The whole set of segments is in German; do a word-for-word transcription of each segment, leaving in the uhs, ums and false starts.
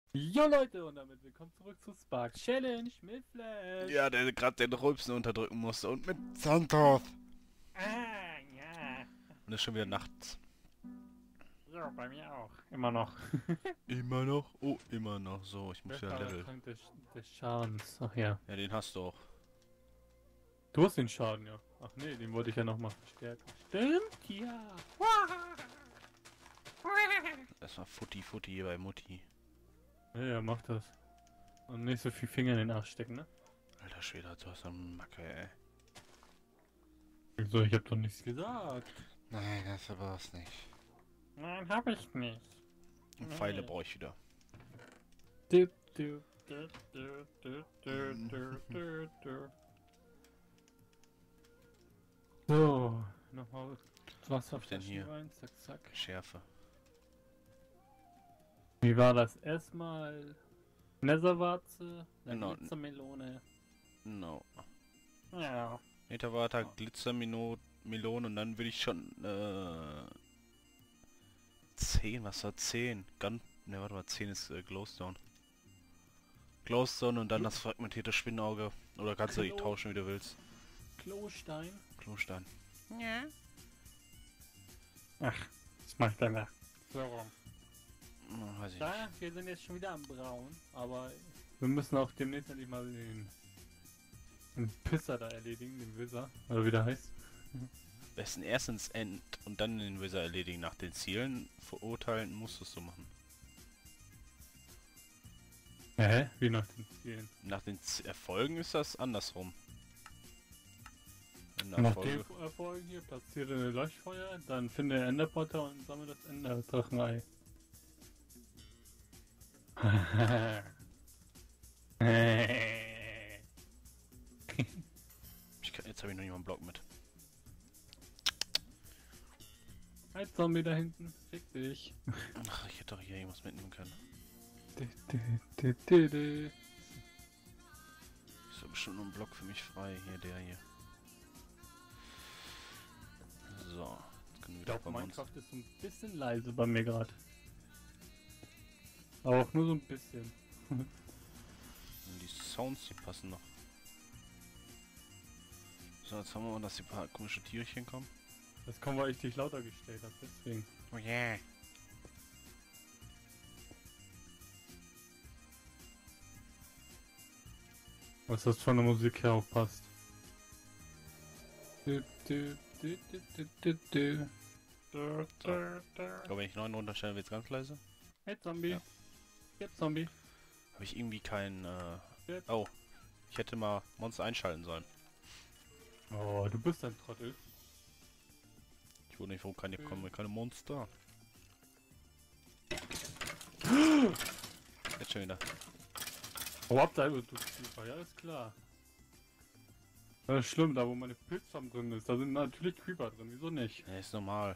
Jo Leute, und damit willkommen zurück zu Spark Challenge mit Flash. Ja, der gerade den Rülpsen unterdrücken musste. Und mit Santos. Ah, ja. Und ist schon wieder nachts. Ja, bei mir auch. Immer noch. Immer noch? Oh, immer noch. So, ich muss Wer wieder war der Level. Trank des, des Schadens? Ach ja. Ja, den hast du auch. Du hast den Schaden, ja. Ach nee, den wollte ich ja nochmal verstärken. Stimmt, ja. Erstmal Futti Futti hier bei Mutti. Ja, ja, mach das. Und nicht so viel Finger in den Arsch stecken, ne? Alter Schwede, du hast eine Macke, ey. Wieso, ich hab doch nichts gesagt. Nein, das war es nicht. Nein, hab ich nicht. Und Pfeile brauche ich wieder. Du, du, du, du, du, du, du, du, du. So, nochmal Wasserflaschen hier? rein, zack, zack. Schärfe. Wie war das? Erstmal Netherwarze, dann Genau. Glitzermelone. No. Ja. Netherwater, Glitzermelone und dann will ich schon, äh... zehn, was war zehn? Gun... Ne, warte mal, zehn ist äh, Glowstone. Glowstone und dann das fragmentierte Spinnauge. Oder kannst du die Klo- tauschen, wie du willst. Klostein. Klostein. Ja. Ach, das macht danach. So rum. Hm, weiß ich Da, nicht. wir sind jetzt schon wieder am Brauen, aber wir müssen auch demnächst endlich mal den, den Pisser da erledigen, den Wizard, oder wie der heißt. Besten erstens End und dann den Wizard erledigen. Nach den Zielen verurteilen musst du es so machen. Hä? Wie nach den Zielen? Nach den Z Erfolgen ist das andersrum. Wenn Nach Erfolge... dem Erfolg hier platziere eine Leuchtfeuer, dann finde Enderpotter und sammle das Enderdrachenei. Ich kann, jetzt habe ich noch nicht mal einen Block mit. Ein Zombie da hinten, fick dich. Ach, ich hätte doch hier irgendwas mitnehmen können. Ist doch bestimmt nur ein Block für mich frei. Hier, der hier. So. Jetzt können wir Ich wieder glaube, bei uns. Minecraft ist so ein bisschen leise bei mir gerade. Aber auch nur so ein bisschen. Die Sounds, die passen noch. So, jetzt haben wir mal, dass die paar komische Tierchen kommen. Das kommt, weil ich dich lauter gestellt habe, deswegen. Oh yeah. Was das von der Musik her auch passt. Du, du, du, du, du, du, du. Du, du, du. Aber wenn ich neun runterstelle, wird es ganz leise. Hey Zombie. Ja. Jetzt Zombie. Habe ich irgendwie kein... Äh Jetzt. oh. Ich hätte mal Monster einschalten sollen. Oh, du bist ein Trottel. Ich wurde nicht, warum keine, kommen keine Monster. Jetzt schon wieder. Oh, ab da, du Creeper, ja ist klar. Das ist schlimm, da wo meine Pilzfarm drin ist, da sind natürlich Creeper drin, wieso nicht? Ja, ist normal.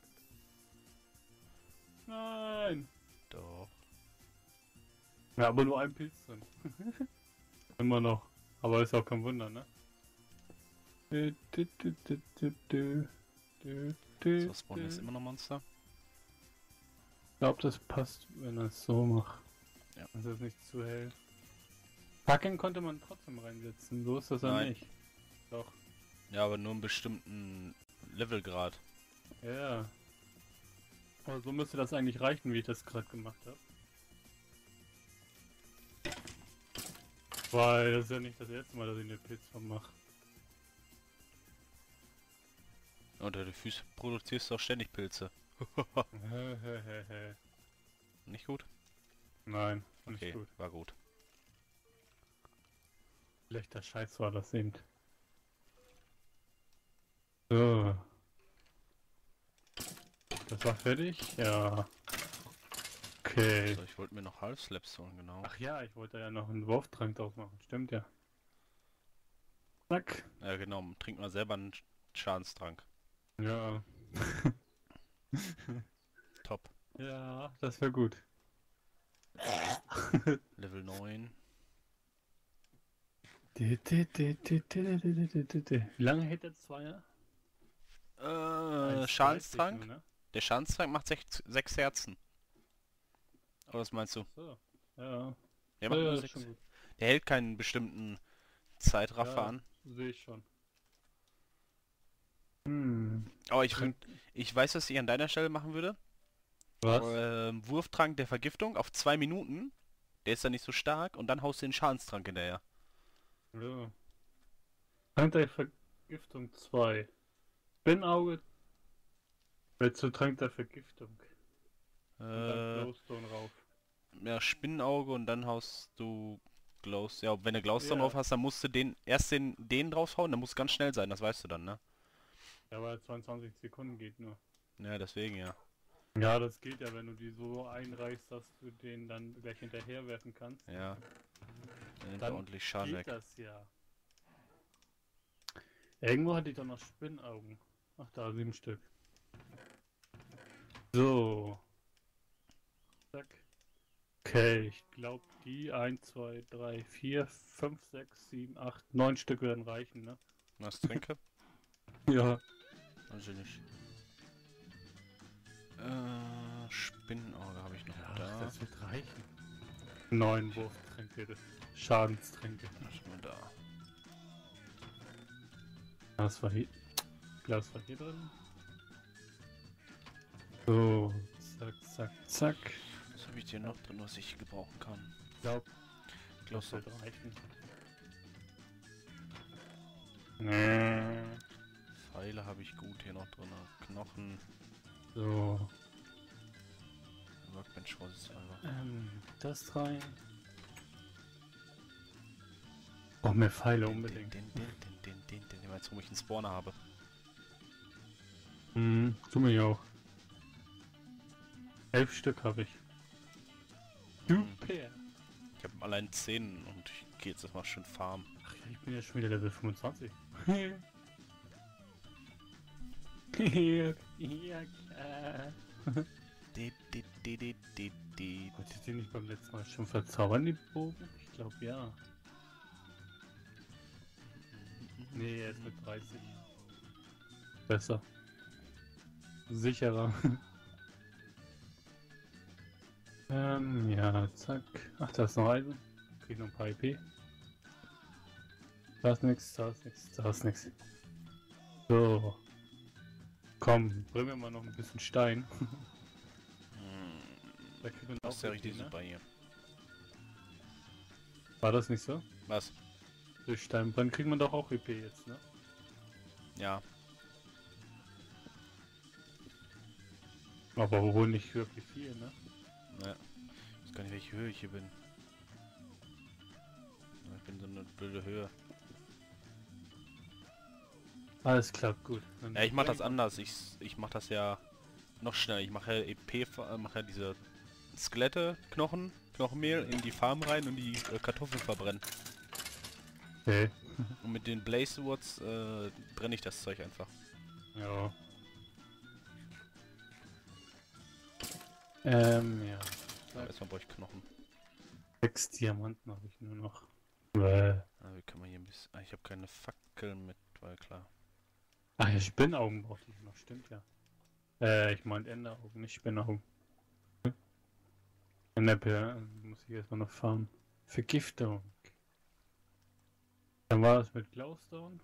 Nein! Doch. Ja, aber nur ein Pilz drin. Immer noch. Aber ist auch kein Wunder, ne? Du, du, du, du, du, du, du, du, So, spawnen jetzt du. immer noch Monster. Ich glaube, das passt, wenn er es so macht. Ja. Das ist nicht zu hell. Fackeln konnte man trotzdem reinsetzen, so ist das ja Nein. nicht. Doch. Ja, aber nur einen bestimmten Levelgrad. Ja. Aber so müsste das eigentlich reichen, wie ich das gerade gemacht habe. Weil das ist ja nicht das erste Mal, dass ich eine Pilzfarm mache. Unter die Füße produzierst du auch ständig Pilze. Nicht gut? Nein, nicht Okay, gut. war gut. Schlechter Scheiß war das eben. So. Das war fertig? Ja. Okay. So, ich wollte mir noch Half-Slaps holen, genau. Ach ja, ich wollte ja noch einen Wurftrank draus machen. Stimmt ja. Zack. Ja, genau. Trink mal selber einen Schadenstrank. Ja. Top. Ja, das wäre gut. Level neun. Wie lange hält der Zweier? Äh, Schadenstrank? Nur, ne? Der Schadenstrank macht sechs, sechs Herzen. Oder was meinst du? So. Ja. Der Ja, macht ja, nur ist sechs. schon gut. Der hält keinen bestimmten Zeitraffer Ja, an. sehe ich schon. Hm. Aber ich würde, Trank. ich weiß, was ich an deiner Stelle machen würde. Was? Ähm, Wurftrank der Vergiftung auf zwei Minuten. Der ist dann nicht so stark und dann haust du den Schadenstrank hinterher. Ja. Trank der Vergiftung zwei. Spinnauge. Willst du Trank der Vergiftung? Und dann Äh, Glowstone rauf. ja, Spinnenauge und dann haust du Glows. Ja, wenn du Glowstone drauf Ja. hast, dann musst du den erst den, den draufhauen, dann muss ganz schnell sein, das weißt du dann, ne? Ja, weil zweiundzwanzig Sekunden geht nur. Ja, deswegen ja. Ja, das geht ja, wenn du die so einreichst, dass du den dann gleich hinterher werfen kannst. Ja. Dann nimmt er Dann ordentlich Schaden geht weg. das ja. Irgendwo hatte ich doch noch Spinnaugen. Ach da, sieben Stück. So. Zack. Okay, ich glaube die eins, zwei, drei, vier, fünf, sechs, sieben, acht, neun Stück werden reichen, ne? Was trinke? Ja. Also nicht. Äh, Spinnenauge habe ich noch Ach, da. das wird reichen. Neun Wurftränke, Schadenstränke. Was haben wir da? Das war hier. Glas war hier drin. So, zack, zack, zack. Was habe ich hier noch drin, was ich gebrauchen kann? Ich glaube, das Glowstone. wird reichen. Nee. Pfeile habe ich gut hier noch drin. Knochen. So, Workbench einfach. ähm, das rein. Brauch mehr Pfeile unbedingt. Den, den, den, den, den, den, den, jetzt wo ich einen Spawner habe. Mhm, tu mir ja auch. Elf Stück habe ich. Super. Ich habe allein zehn und ich gehe jetzt erstmal schön farmen. Ach ja, ich bin ja schon wieder Level fünfundzwanzig. Ja, klar. Die, die, die, die, die, die. Wollte ich den nicht beim letzten Mal schon verzaubern, die Bogen? Ich glaube ja. Nee, er ist mit dreißig. Besser. Sicherer. ähm, ja, zack. Ach, da ist noch Eisen. Krieg noch ein paar I P. Da ist nix, da ist nix, da ist nix. So. Komm, bring mir mal noch ein bisschen Stein. Da kriegt man Das ist ja auch richtig I P, ne? super hier. War das nicht so? Was? Durch Steinbrand kriegt man doch auch I P jetzt, ne? Ja. Aber wohl nicht wirklich viel, ne? Ne. Ich weiß gar nicht, welche Höhe ich hier bin. Ich bin so eine blöde Höhe. Alles klappt gut. Dann Ja, ich mach das bring- anders. Ich, ich mach das ja noch schneller. Ich mache ja E P, äh, mache ja diese Skelette, Knochen, Knochenmehl in die Farm rein und die äh, Kartoffeln verbrennen. Okay. Und mit den Blaze Swords äh, brenne ich das Zeug einfach. Ja. Ähm, ja. Aber erstmal brauche ich Knochen. Sechs Diamanten habe ich nur noch. Bäh. Ah, wie kann man hier ein bisschen... Ah, ich habe keine Fackeln mit, weil klar. Ach ja, Spinnaugen brauchte ich noch, stimmt ja. Äh, ich meinte Enderaugen, nicht Spinnaugen. Enderperl, muss ich erstmal noch farmen. Vergiftung. Dann war das mit Glowstone.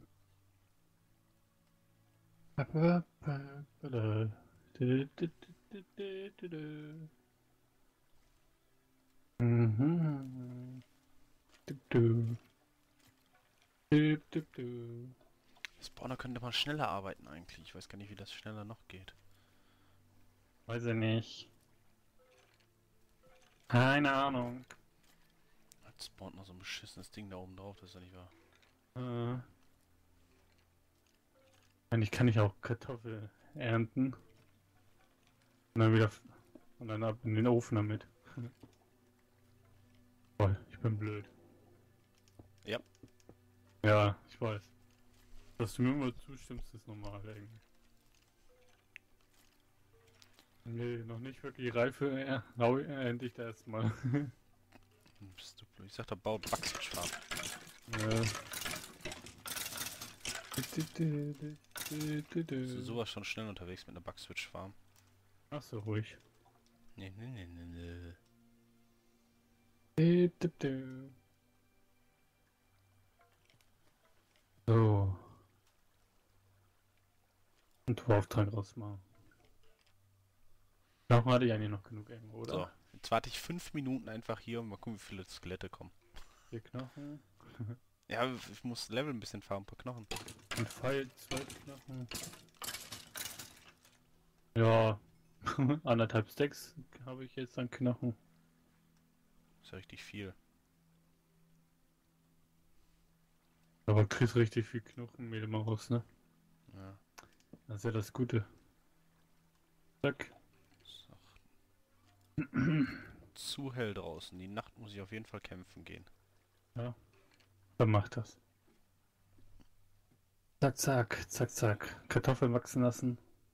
Mhm. Du, du. Du, du, du. Spawner könnte man schneller arbeiten eigentlich. Ich weiß gar nicht, wie das schneller noch geht. Weiß ich nicht. Keine Ahnung. Jetzt spawnt noch so ein beschissenes Ding da oben drauf, das ist ja nicht wahr. Äh. Eigentlich kann ich auch Kartoffel ernten. Und dann wieder. f- Und dann ab in den Ofen damit. Voll, ich bin blöd. Ja. Ja, ich weiß. Dass du mir immer zustimmst, ist normal eigentlich. Nee, noch nicht wirklich reife er rau- ernte ich da erstmal. Hm, Bist du blöd? Ich sag, da baut Bugswitch Farm. Ja. Bist du sowas schon schnell unterwegs mit einer Bugswitch Farm? Ach so, ruhig. Nee, nee, nee, nee, nee. Dü, dü, dü. So. Und Auftrag rausmachen. Knochen hatte ich eigentlich noch genug irgendwo, oder? So, jetzt warte ich fünf Minuten einfach hier und mal gucken, wie viele Skelette kommen. Vier Knochen. Ja, ich muss Level ein bisschen fahren, ein paar Knochen. Und Pfeil, zwei Knochen. Ja. Anderthalb Stacks habe ich jetzt an Knochen. Ist ja richtig viel. Aber du kriegst richtig viel Knochenmehl immer raus, ne? Ja. Das ist ja das Gute. Zack. So. Zu hell draußen. Die Nacht muss ich auf jeden Fall kämpfen gehen. Ja. Dann mach das. Zack, zack, zack, zack. Kartoffeln wachsen lassen.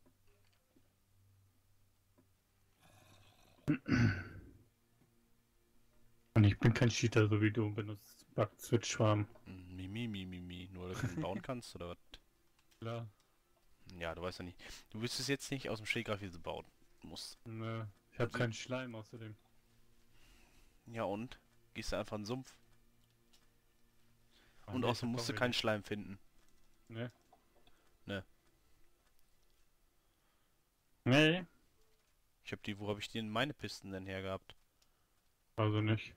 Und ich bin kein Cheater, so wie du benutzt Bug-Switch-Schwarm. Mimi, mimi, mimi. Nur, dass du ihn bauen kannst, oder was? Klar. Ja, du weißt ja nicht. Du wüsstest jetzt nicht aus dem Stegreif, wie du bauen musst. Ne, ich habe Also- keinen Schleim außerdem. Ja und? Gehst du einfach in den Sumpf. Ach Und nee, außerdem ich hab musst du doch keinen wenig. Schleim finden. Ne? Ne. Nee, Ich hab die, wo habe ich denn meine Pisten denn her gehabt? also nicht.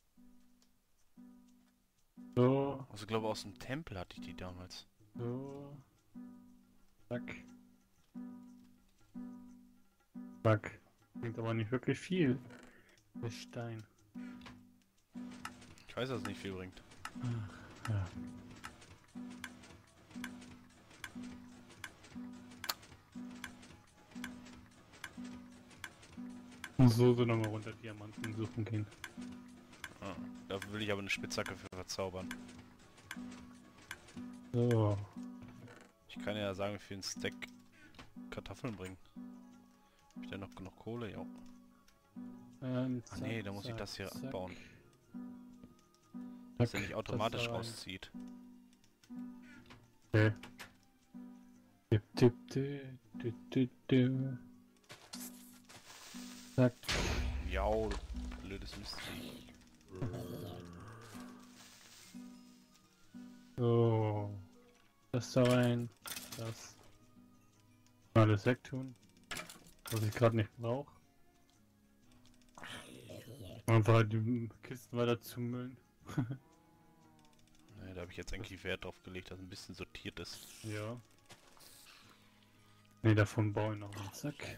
So, Also glaube aus dem Tempel hatte ich die damals. so. Zack. Zack. Klingt aber nicht wirklich viel. Der Stein. Ich weiß, dass es nicht viel bringt. Ja. So, so nochmal runter Diamanten suchen gehen. Ah, dafür will ich aber eine Spitzhacke für verzaubern. So. Ich kann ja sagen, wie viel ein Stack Kartoffeln bringen. Hab ich da noch genug Kohle? Ja. Ähm, Ach nee, zack, da muss ich zack, das hier zack. abbauen. Dass Zack, er nicht das automatisch da rein. rauszieht. Okay. Dip, dip, dip, dip, dip, dip. Zack. Ja, du blödes Mistvieh. So. Das da rein. Das. Alles wegtun. Was ich gerade nicht brauche. Einfach die Kisten weiter zumüllen. Ne, da habe ich jetzt eigentlich Wert drauf gelegt, dass ein bisschen sortiert ist. Ja. Ne, davon baue ich noch einen. Zack.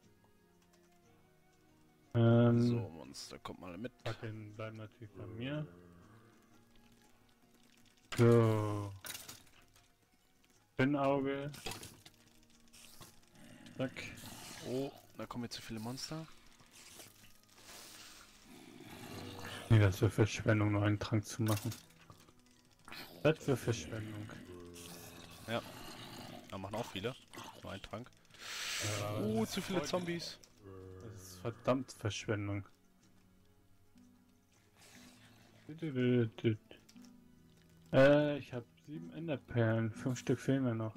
Ähm, So, Monster, kommt mal mit. Fackeln bleiben natürlich bei mir. So. Spinnauge. Zack. Oh, da kommen jetzt zu viele Monster. Nee, das wäre Verschwendung, noch einen Trank zu machen. Das wäre Verschwendung. Da machen auch viele. Nur ein Trank. Ja, Oh, das zu ist viele voll- Zombies. Das ist verdammt Verschwendung. Äh, ich habe sieben Enderperlen. Fünf Stück fehlen mir noch.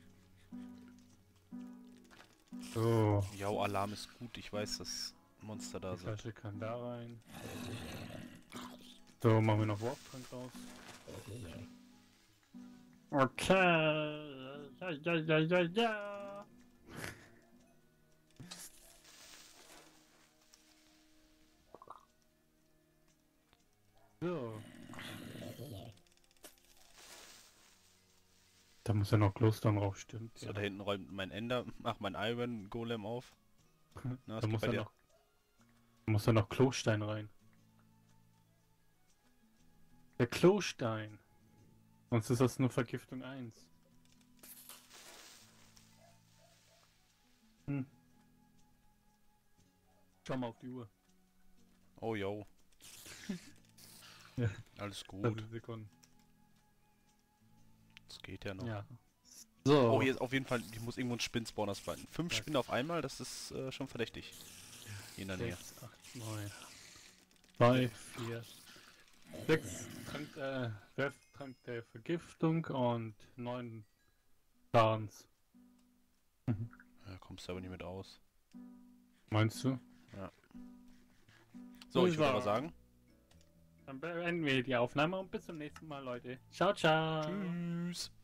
So. Ja, Alarm ist gut. Ich weiß, dass Monster da Die sind. Flasche kann da rein. So, machen wir noch Warp-Trank raus. Okay. Ja, ja, ja, ja, ja. So. Da muss ja noch Glowstone drauf, stimmt. So, Ja. da hinten räumt mein Ender, ach, mein Iron Golem auf. Na, was Da geht muss bei ja dir? noch, da muss ja noch Klostein rein. Der Klostein. Sonst ist das nur Vergiftung eins. Hm. Schau mal auf die Uhr. Oh, yo. Ja. Alles gut. zwanzig Sekunden. Das geht ja noch. Ja. So. Oh, hier ist auf jeden Fall, ich muss irgendwo einen Spinnspawners finden. Fünf Ja. Spinnen auf einmal, das ist äh, schon verdächtig. Hier in der Nähe. sechs, acht, neun. zwei, vier, sechs Trank, äh, Werftrank der Vergiftung und neun Schadens. Da kommst du aber nicht mit aus. Meinst du? So, ich würde Ja. aber sagen, Dann beenden wir die Aufnahme und bis zum nächsten Mal, Leute. Ciao, ciao. Tschüss.